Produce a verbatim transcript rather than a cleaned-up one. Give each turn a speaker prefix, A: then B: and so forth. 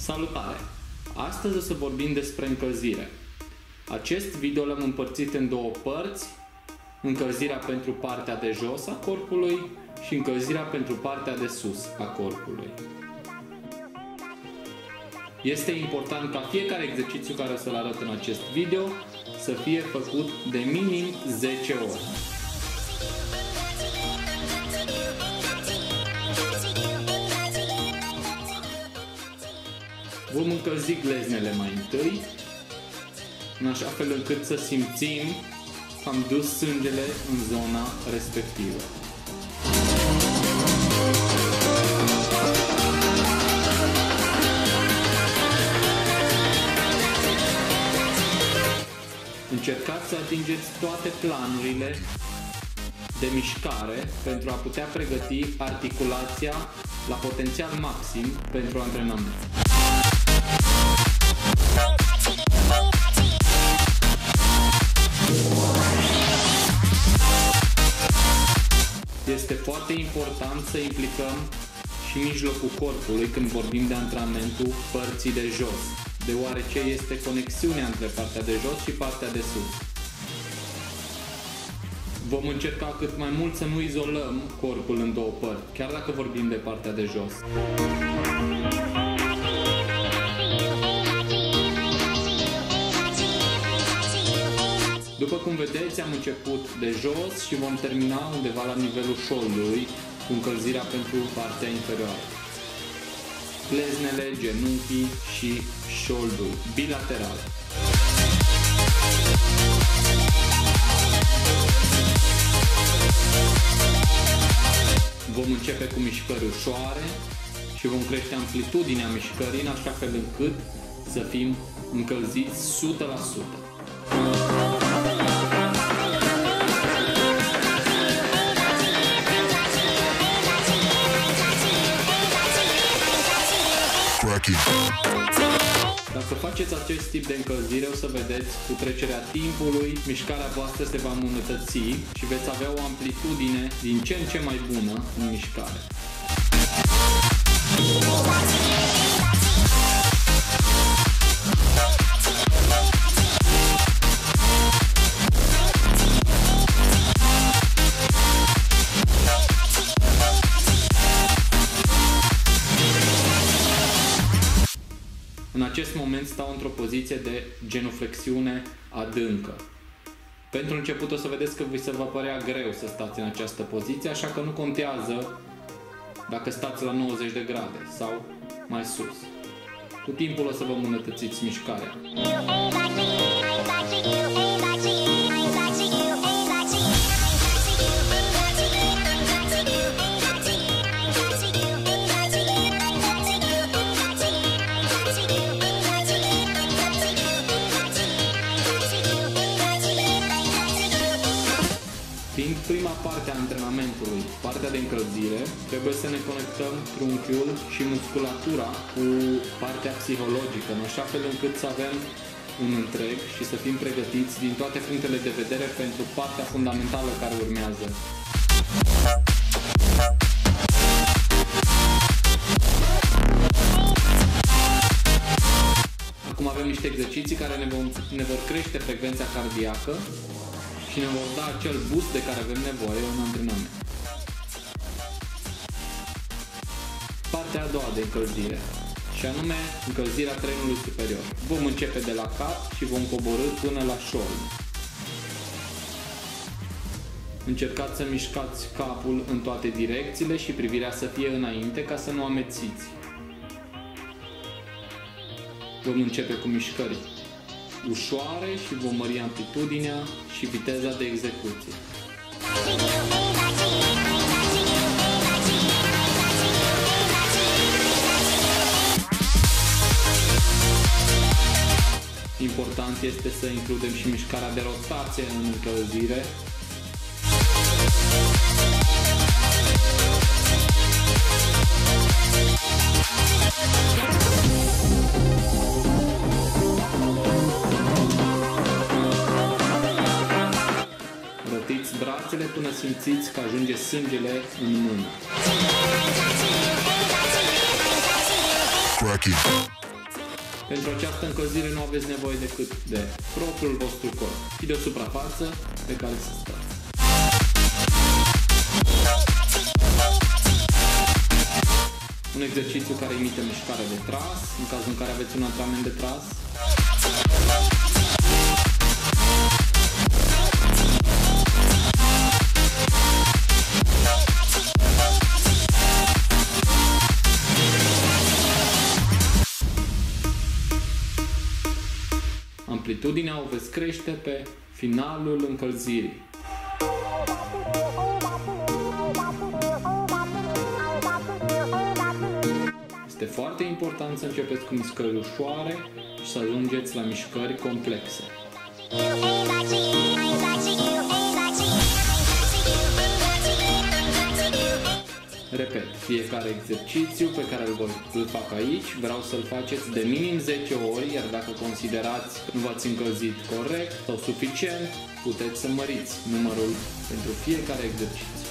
A: Salutare! Astăzi o să vorbim despre încălzire. Acest video l-am împărțit în două părți, încălzirea pentru partea de jos a corpului și încălzirea pentru partea de sus a corpului. Este important ca fiecare exercițiu care o să-l arăt în acest video să fie făcut de minim zece ori. Vom încălzi gleznele mai întâi, în așa fel încât să simțim că am dus sângele în zona respectivă. Încercați să atingeți toate planurile de mișcare pentru a putea pregăti articulația la potențial maxim pentru antrenament. Este foarte important să implicăm și mijlocul corpului când vorbim de antrenamentul părții de jos, deoarece este conexiunea între partea de jos și partea de sus. Vom încerca cât mai mult să nu izolăm corpul în două părți, chiar dacă vorbim de partea de jos. După cum vedeți, am început de jos și vom termina undeva la nivelul șoldului cu încălzirea pentru partea inferioară. Gleznele, genunchii și șoldul bilateral. Vom începe cu mișcări ușoare și vom crește amplitudinea mișcării în așa fel încât să fim încălziți o sută la sută. Dacă faceți acest tip de încălzire, o să vedeți cu trecerea timpului, mișcarea voastră se va îmbunătăți și veți avea o amplitudine din ce în ce mai bună în mișcare. În acest moment stau într-o poziție de genuflexiune adâncă. Pentru început o să vedeți că vi se va părea greu să stați în această poziție, așa că nu contează dacă stați la nouăzeci de grade sau mai sus. Cu timpul o să vă îmbunătățiți mișcarea. Fiind prima parte a antrenamentului, partea de încălzire, trebuie să ne conectăm trunchiul și musculatura cu partea psihologică, în așa fel încât să avem un întreg și să fim pregătiți din toate punctele de vedere pentru partea fundamentală care urmează. Acum avem niște exerciții care ne, vom, ne vor crește frecvența cardiacă și ne vor da acel boost de care avem nevoie în antrenament. Partea a doua de încălzire, și anume încălzirea trenului superior. Vom începe de la cap și vom coborî până la șold. Încercați să mișcați capul în toate direcțiile și privirea să fie înainte ca să nu amețiți. Vom începe cu mișcări ușoare și vom mări amplitudinea și viteza de execuție. Important este să includem și mișcarea de rotație în încălzire. brațele până simțiți că ajunge sângele în mână. Pentru această încălzire nu aveți nevoie decât de propriul vostru corp și de o suprafață pe care să stați. Un exercițiu care imită mișcarea de tras, în cazul în care aveți un antrenament de tras. Amplitudinea o veți crește pe finalul încălzirii. Este foarte important să începeți cu mișcări ușoare și să ajungeți la mișcări complexe. Repet, fiecare exercițiu pe care îl, voi, îl fac aici, vreau să-l faceți de minim zece ori, iar dacă considerați că nu v-ați încălzit corect sau suficient, puteți să măriți numărul pentru fiecare exercițiu.